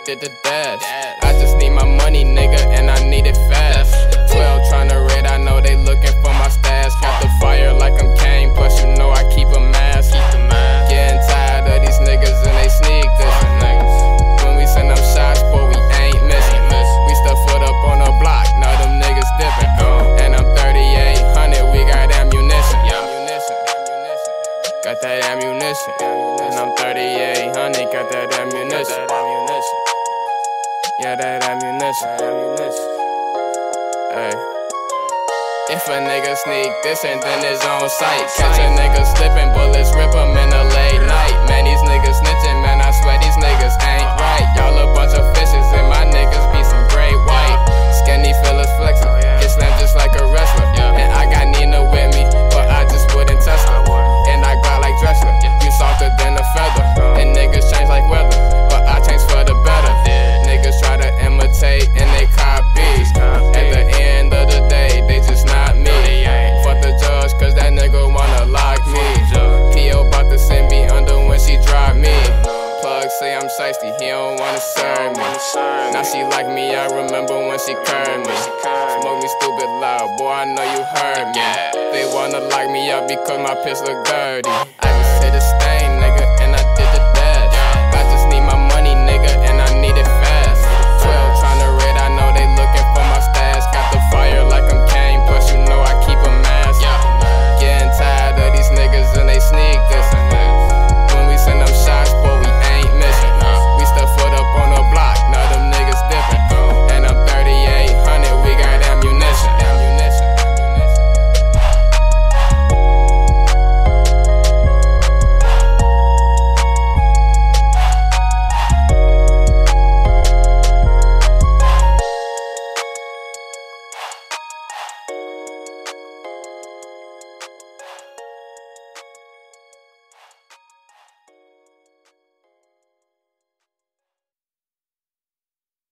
did the dash. I just need my money, nigga, and I need it fast. 12 tryna raid, I know they looking for my stash. Got the fire like I'm Kane, plus you know I keep a mask. Getting tired of these niggas and they sneak this. When we send them shots, boy, we ain't missing. We still foot up on the block, now them niggas dipping. And I'm 3800, we got ammunition. Got that ammunition. And I'm 3800, got that ammunition. Yeah, that ammunition. Ay. If a nigga sneak this and then it's on sight. Catch a nigga slipping, bullets rip him in the late night. Man, these niggas snitching, man, I swear these niggas ain't right. Y'all a bunch of fishes and my niggas be some great white. Skinny fellas flexing, get slammed just like a wrestler. And I got Nina with me, but I just wouldn't touch her. And I got like Drexler, you softer than a feather. And niggas change like weather, but I change for the better. Niggas try to imitate and they copy. At the end of the day, they just not me. Fuck the judge, cause that nigga wanna lock me. P.O. bout to send me under when she drop me. Plug say I'm shiesty, he don't wanna serve me. Now she like me, I remember when she curved me. Smoke me stupid loud, boy, I know you heard me. They wanna lock me up because my piss look dirty. I just hit a stain.